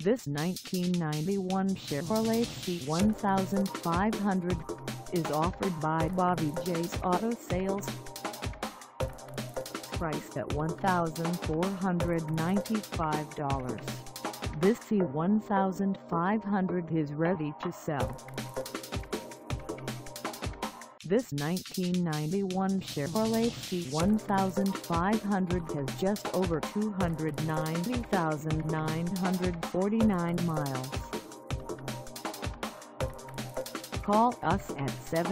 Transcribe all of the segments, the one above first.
This 1991 Chevrolet C1500 is offered by Bobby J's Auto Sales. Priced at $1,495, this C1500 is ready to sell. This 1991 Chevrolet C1500 has just over 290,949 miles. Call us at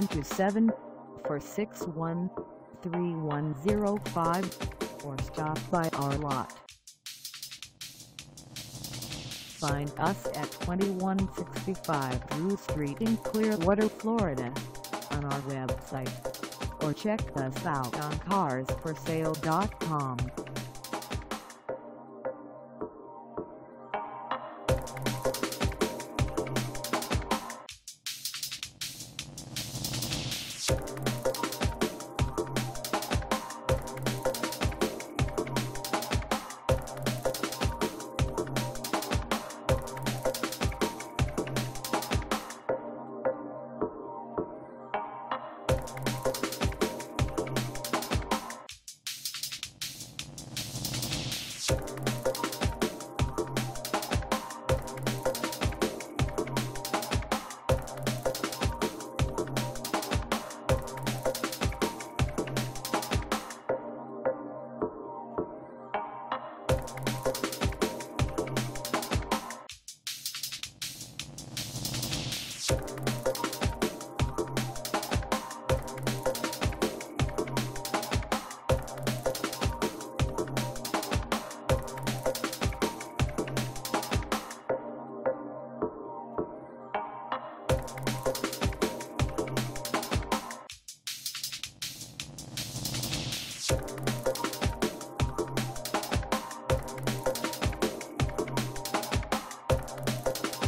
727-461-3105 or stop by our lot. Find us at 2165 Drew Street in Clearwater, Florida, on our website, or check us out on carsforsale.com.